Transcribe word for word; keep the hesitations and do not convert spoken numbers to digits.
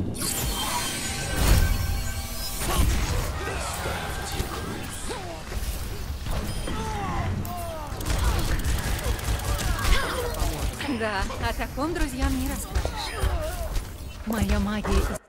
Да, о таком друзьям не расскажешь. Моя магия